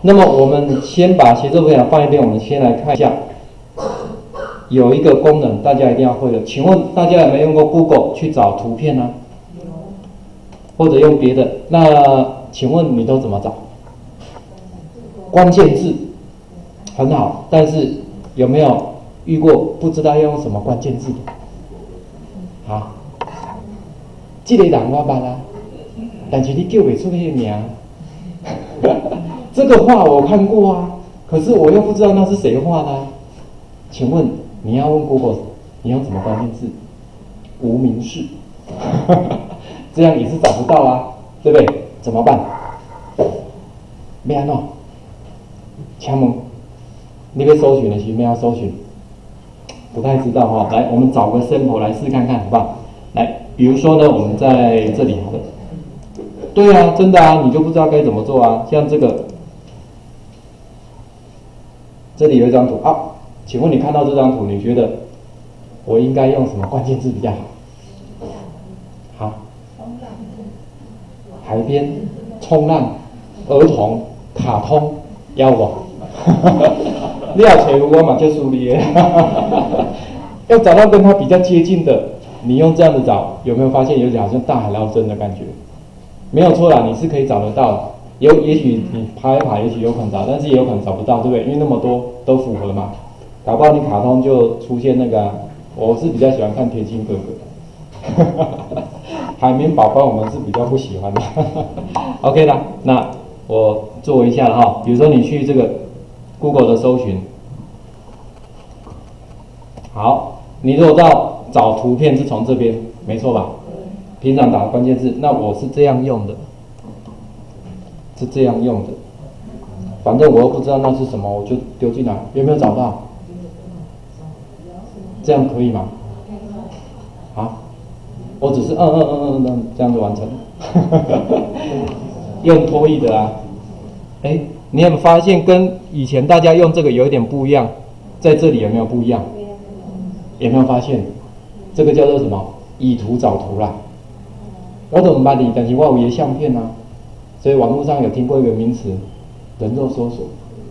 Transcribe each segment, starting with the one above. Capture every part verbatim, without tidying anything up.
那么我们先把协作分享放一边，我们先来看一下，有一个功能大家一定要会的。请问大家有没有用过 Google 去找图片呢？或者用别的？那请问你都怎么找？关键字很好，但是有没有遇过不知道要用什么关键字的？好，这个人我捌啦，但是你叫不出那个名。这个画我看过啊，可是我又不知道那是谁画的、啊。请问你要问 Google， 你用什么关键字？无名氏，这样也是找不到啊，对不对？怎么办？要安怎？请问你要搜寻的时候要搜寻，不太知道哈。来，我们找个 sample 来试看看，好不好？来，比如说呢，我们在这里好了。对啊，真的啊，你就不知道该怎么做啊。像这个，这里有一张图啊，请问你看到这张图，你觉得我应该用什么关键字比较好？好，海边、冲浪、儿童、卡通，要不？你要找我嘛就输你，要找到跟它比较接近的，你用这样子找，有没有发现有点好像大海捞针的感觉？没有错啦，你是可以找得到的。有，也许你爬一爬，也许有可能找，但是也有可能找不到，对不对？因为那么多都符合嘛。搞不好你卡通就出现那个、啊，我是比较喜欢看甜心哥哥，海绵宝宝我们是比较不喜欢的。OK 啦，那我做一下了哈。比如说你去这个 Google 的搜寻，好，你如果到找图片是从这边，没错吧？平常打关键字，那我是这样用的，是这样用的。反正我又不知道那是什么，我就丢进来，有没有找到？这样可以吗？好，我只是嗯嗯嗯嗯嗯这样子完成，用拖曳的啊。哎，你有没有发现跟以前大家用这个有一点不一样？在这里有没有不一样？有没有发现？这个叫做什么？以图找图啦。我都唔捌你，但是我有一个相片啊，所以网络上有听过一个名词，人肉搜索。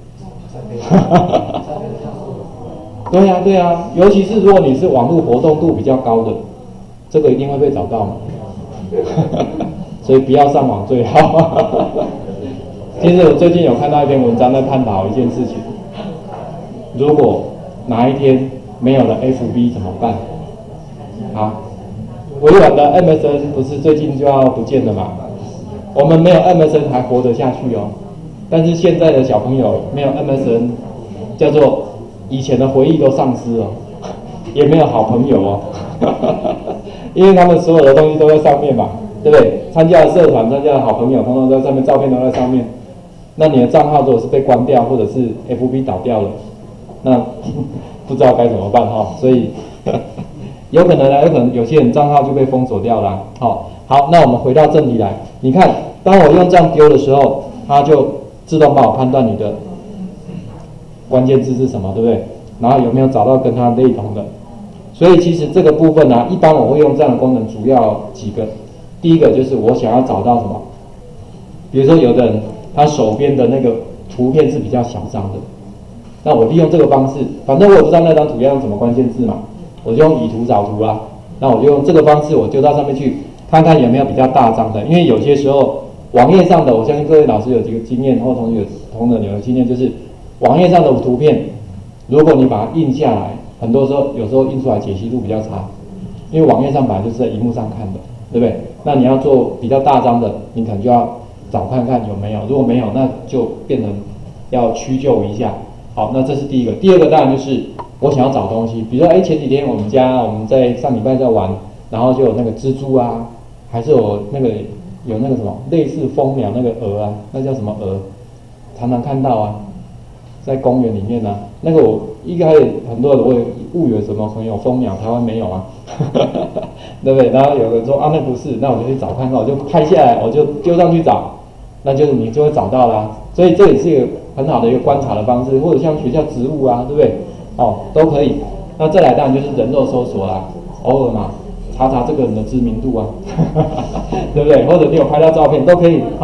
对呀、啊、对呀、啊，尤其是如果你是网络活动度比较高的，这个一定会被找到嘛。所以不要上网最好。其实我最近有看到一篇文章在探讨一件事情，如果哪一天没有了 F B 怎么办？啊？微软的 M S N 不是最近就要不见了吗？我们没有 M S N 还活得下去哦，但是现在的小朋友没有 M S N， 叫做以前的回忆都丧失了，也没有好朋友哦，因为他们所有的东西都在上面嘛，对不对？参加的社团、参加的好朋友，通通都在上面，照片都在上面。那你的账号如果是被关掉，或者是 F B 倒掉了，那不知道该怎么办哈，所以。有可能呢，有可能有些人账号就被封锁掉了、啊。好，好，那我们回到正题来。你看，当我用这样丢的时候，它就自动帮我判断你的关键字是什么，对不对？然后有没有找到跟它类同的？所以其实这个部分呢、啊，一般我会用这样的功能，主要几个。第一个就是我想要找到什么，比如说有的人他手边的那个图片是比较小张的，那我利用这个方式，反正我也不知道那张图要用什么关键字嘛。我就用以图找图啊，那我就用这个方式，我丢到上面去，看看有没有比较大张的。因为有些时候网页上的，我相信各位老师有这个经验，或同学同仁有经验，就是网页上的图片，如果你把它印下来，很多时候有时候印出来解析度比较差，因为网页上本来就是在荧幕上看的，对不对？那你要做比较大张的，你可能就要找看看有没有，如果没有，那就变成要屈就一下。好，那这是第一个。第二个当然就是我想要找东西，比如说，哎，前几天我们家我们在上礼拜在玩，然后就有那个蜘蛛啊，还是有那个有那个什么类似蜂鸟那个蛾啊，那叫什么蛾？常常看到啊，在公园里面啊，那个我一开始很多人我也误以为什么可能有蜂鸟，台湾没有啊，对不对？然后有人说啊那不是，那我就去找看看，我就拍下来，我就丢上去找，那就是你就会找到啦。所以这也是一个很好的一个观察的方式，或者像学校植物啊，对不对？哦，都可以。那再来当然就是人肉搜索啦，偶尔嘛，查查这个人的知名度啊，对不对？或者你有拍到照片都可以。好，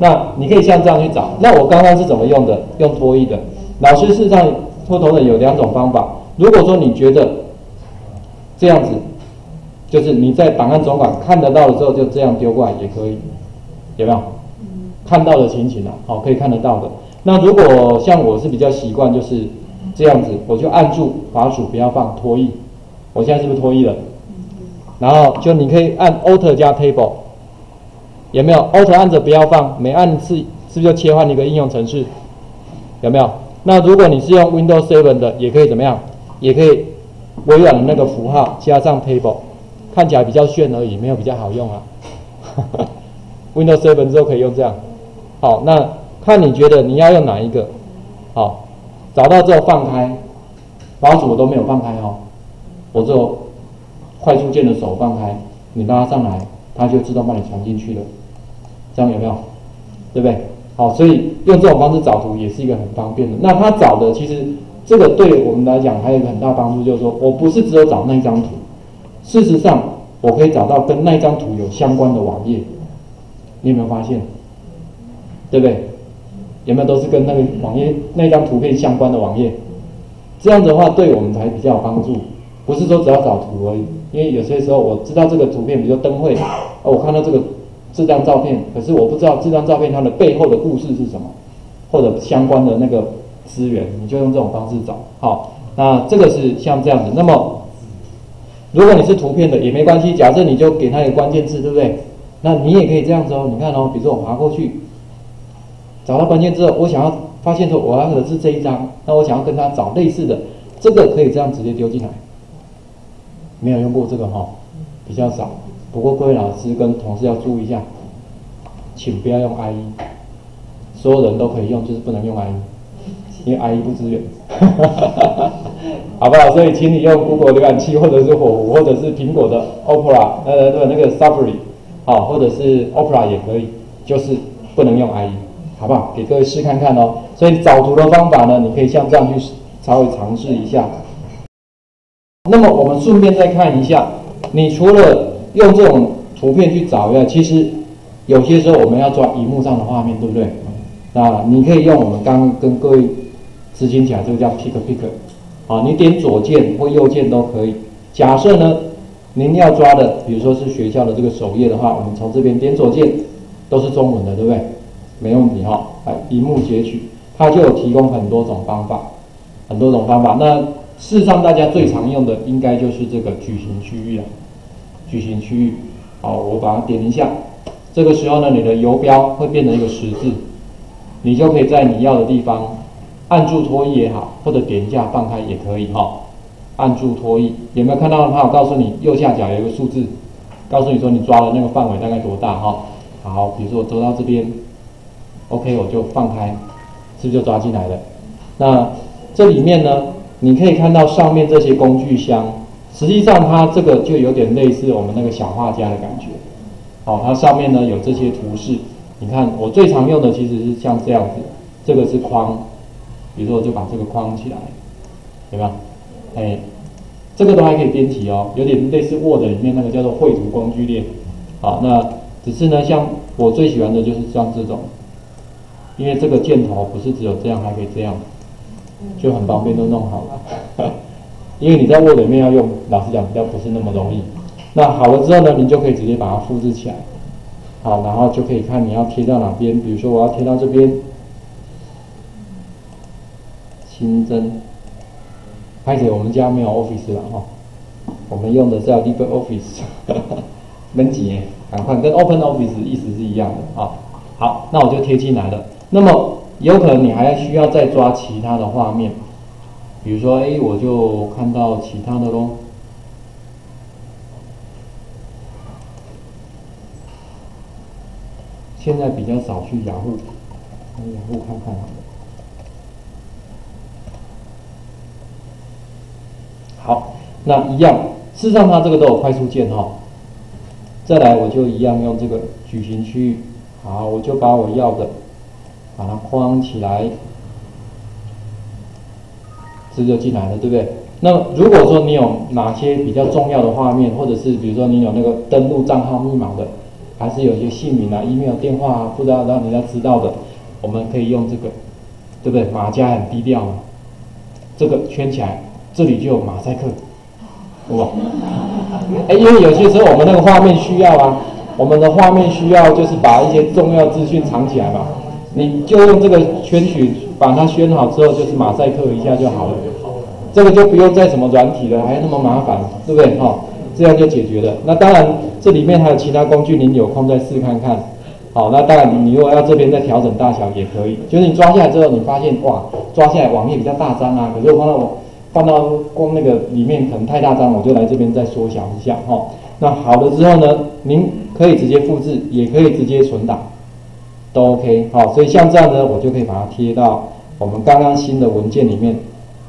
那你可以像这样去找。那我刚刚是怎么用的？用拖曳的。老师事实上拖头的有两种方法。如果说你觉得这样子，就是你在档案总管看得到了之后，就这样丢过来也可以，有没有？看到的情形啊，好，可以看得到的。那如果像我是比较习惯就是这样子，我就按住滑鼠不要放拖曳。我现在是不是拖曳了？然后就你可以按 Alt 加 Table， 有没有 ？Alt 按着不要放，每按一次是不是就切换一个应用程式？有没有？那如果你是用 Windows 七的，也可以怎么样？也可以微软的那个符号加上 Table， 看起来比较炫而已，没有比较好用啊。Windows 七之后可以用这样。好，那看你觉得你要用哪一个？好，找到之后放开，滑鼠我都没有放开哦，我只有快速键的手放开，你拉上来，它就自动帮你传进去了。这样有没有？对不对？好，所以用这种方式找图也是一个很方便的。那它找的其实这个对我们来讲还有一个很大帮助，就是说我不是只有找那张图，事实上我可以找到跟那张图有相关的网页。你有没有发现？对不对？有没有都是跟那个网页那张图片相关的网页？这样子的话对我们才比较有帮助，不是说只要找图而已。因为有些时候我知道这个图片，比如说灯会，哦，我看到这个这张照片，可是我不知道这张照片它的背后的故事是什么，或者相关的那个资源，你就用这种方式找。好，那这个是像这样子。那么如果你是图片的也没关系，假设你就给它一个关键字，对不对？那你也可以这样子哦。你看哦，比如说我滑过去，找到关键字后，我想要发现说我要的是这一张，那我想要跟它找类似的，这个可以这样直接丢进来。没有用过这个哈、哦，比较少。不过各位老师跟同事要注意一下，请不要用 I E， 所有人都可以用，就是不能用 I E， 因为 I E 不支援，好不好？所以请你用 Google 浏览器，或者是火狐，或者是苹果的 Opera， 呃，那个 Safari， 好，或者是 Opera 也可以，就是不能用 I E， 好不好？给各位试看看哦。所以找图的方法呢，你可以像这样去稍微尝试一下。那么我们顺便再看一下，你除了用这种图片去找以外，其实有些时候我们要抓荧幕上的画面，对不对？那你可以用我们刚刚跟各位执行起来，这个叫 Pick Pick， 啊，你点左键或右键都可以。假设呢，您要抓的，比如说是学校的这个首页的话，我们从这边点左键都是中文的，对不对？没问题哈。来，荧幕截取，它就有提供很多种方法，很多种方法。那事实上，大家最常用的应该就是这个矩形区域了。矩形区域，好，我把它点一下。这个时候呢，你的游标会变成一个十字，你就可以在你要的地方按住拖曳也好，或者点一下放开也可以哈。按住拖曳，有没有看到它有告诉你右下角有一个数字，告诉你说你抓的那个范围大概多大哈？好，比如说我抓到这边 ，OK， 我就放开，是不是就抓进来了？那这里面呢？你可以看到上面这些工具箱，实际上它这个就有点类似我们那个小画家的感觉。好、哦，它上面呢有这些图示。你看我最常用的其实是像这样子，这个是框，比如说我就把这个框起来，有没有？哎，这个都还可以编辑哦，有点类似 Word 里面那个叫做绘图工具列。好，那只是呢，像我最喜欢的就是像这种，因为这个箭头不是只有这样，还可以这样。就很方便，都弄好了。因为你在 Word 里面要用，老实讲比较不是那么容易。那好了之后呢，你就可以直接把它复制起来。好，然后就可以看你要贴到哪边。比如说我要贴到这边，新增。拍起我们家没有 Office 了哈，我们用的是叫 LibreOffice， 门级赶快跟 Open Office 意思是一样的啊。好，那我就贴进来了。那么有可能你还需要再抓其他的画面，比如说，哎，我就看到其他的咯。现在比较少去雅虎，雅虎看看好了。好，那一样，事实上它这个都有快速键哈、哦。再来，我就一样用这个矩形区域，好，我就把我要的。把它框起来，这就进来了，对不对？那如果说你有哪些比较重要的画面，或者是比如说你有那个登录账号密码的， 还是有一些姓名啊、email、电话啊，不知道让人家知道的，我们可以用这个，对不对？马甲很低调嘛，这个圈起来，这里就有马赛克，哇！哎，因为有些时候我们那个画面需要啊，我们的画面需要就是把一些重要资讯藏起来嘛，你就用这个圈取把它圈好之后，就是马赛克一下就好了。这个就不用再什么软体了，还那么麻烦，对不对？哈、哦，这样就解决了。那当然，这里面还有其他工具，您有空再试看看。好，那当然，你如果要这边再调整大小也可以。就是你抓下来之后，你发现哇，抓下来网页比较大张啊，可是我放到我放到光那个里面可能太大张，我就来这边再缩小一下哈、哦。那好了之后呢，您可以直接复制，也可以直接存档，都 OK。好，所以像这样呢，我就可以把它贴到我们刚刚新的文件里面。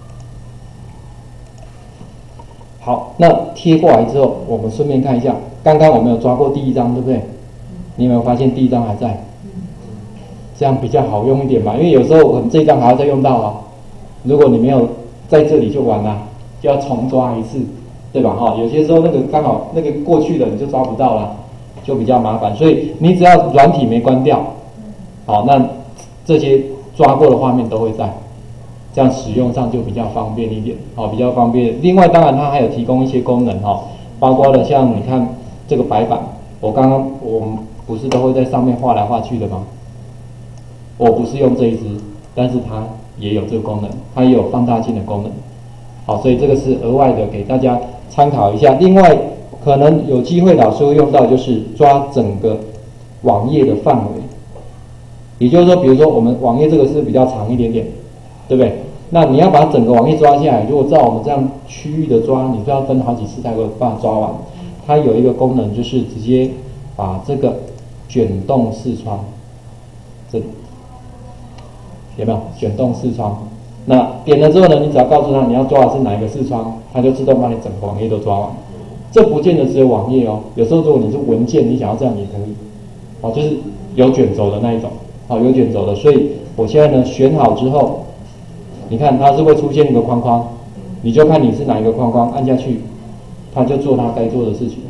好，那贴过来之后，我们顺便看一下，刚刚我们有抓过第一张，对不对？你有没有发现第一张还在？这样比较好用一点嘛，因为有时候我们这一张还要再用到啊。如果你没有在这里就完了，就要重抓一次，对吧？哈，有些时候那个刚好那个过去的你就抓不到了，就比较麻烦。所以你只要软体没关掉，好，那这些抓过的画面都会在。这样使用上就比较方便一点，好，比较方便。另外，当然它还有提供一些功能哈，包括了像你看这个白板，我刚刚我们不是都会在上面画来画去的吗？我不是用这一支，但是它也有这个功能，它也有放大镜的功能，好，所以这个是额外的给大家参考一下。另外，可能有机会老师会用到，就是抓整个网页的范围，也就是说，比如说我们网页这个是比较长一点点。对不对？那你要把整个网页抓下来，如果照我们这样区域的抓，你就要分好几次才会把它抓完。它有一个功能，就是直接把这个卷动视窗，这里有没有卷动视窗？那点了之后呢，你只要告诉他你要抓的是哪一个视窗，它就自动帮你整个网页都抓完。这不见得只有网页哦，有时候如果你是文件，你想要这样也可以，哦，就是有卷轴的那一种，好，有卷轴的。所以我现在呢选好之后。你看它是会出现一个框框，你就看你是哪一个框框，按下去，它就做它该做的事情。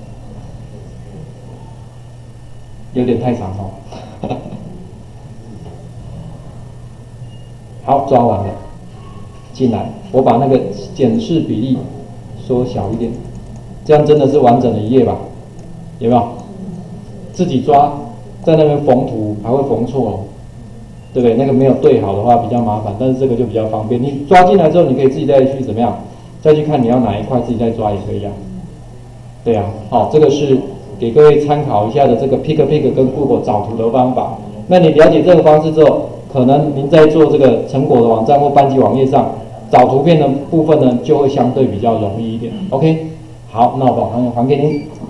有点太长哦。好，抓完了，进来，我把那个检视比例缩小一点，这样真的是完整的一页吧？有没有？自己抓，在那边缝图还会缝错哦。对不对？那个没有对好的话比较麻烦，但是这个就比较方便。你抓进来之后，你可以自己再去怎么样，再去看你要哪一块，自己再抓也可以啊。对啊，好，这个是给各位参考一下的这个 PickPick 跟 Google 找图的方法。那你了解这个方式之后，可能您在做这个成果的网站或班级网页上找图片的部分呢，就会相对比较容易一点。OK， 好，那我把还还给您。